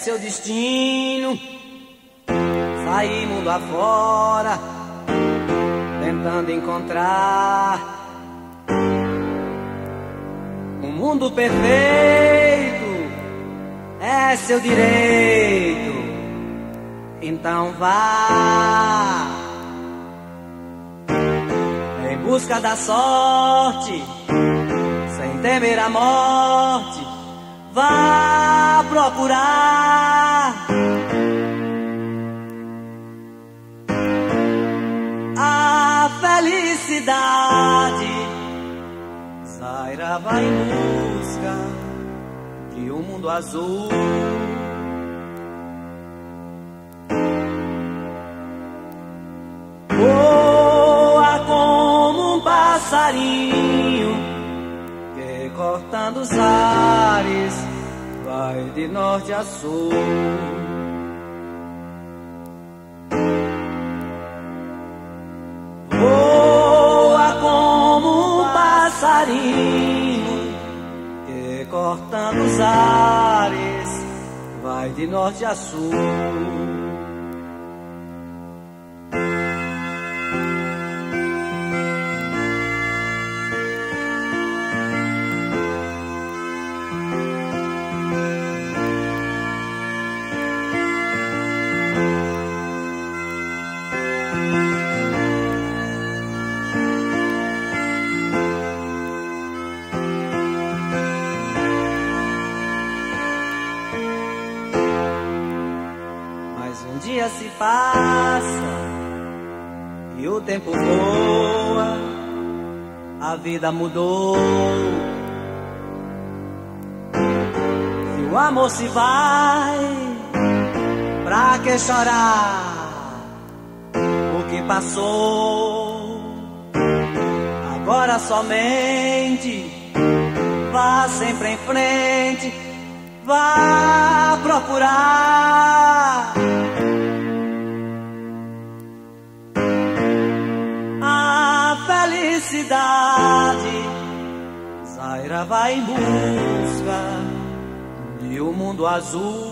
seu destino. Sair mundo afora, tentando encontrar um mundo perfeito. É seu direito, então vá em busca da sorte, sem temer a morte. Vá procurar a felicidade. Zaira vai em busca de um mundo azul. Voa como um passarinho que, cortando os ares, vai de norte a sul. Voa como um passarinho que, cortando os ares, vai de norte a sul. Um dia se passa e o tempo voa, a vida mudou. E o amor se vai, pra que chorar o que passou? Agora somente vá sempre em frente, vá procurar felicidade. Zaira vai em busca de um mundo azul.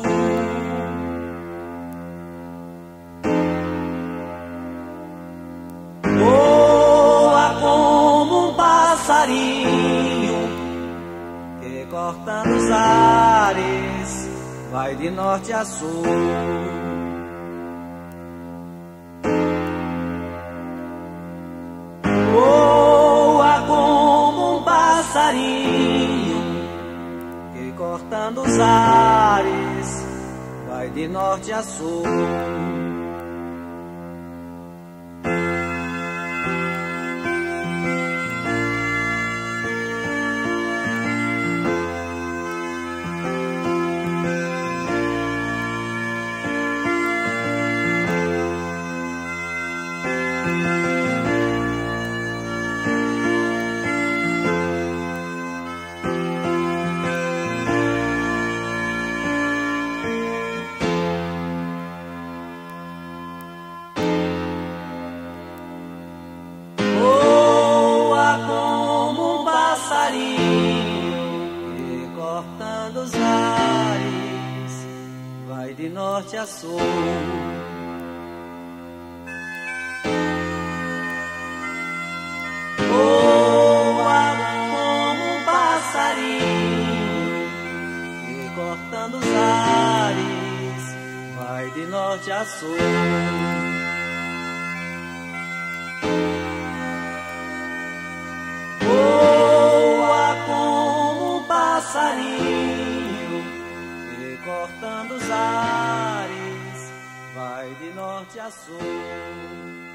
Voa como um passarinho que, cortando os ares, vai de norte a sul. Passarinho que, cortando os ares, vai de norte a sul. Que, cortando os ares, vai de norte a sul. Voa como um passarinho que, cortando os ares, vai de norte a sul. Passarinho que, cortando os ares, vai de norte a sul.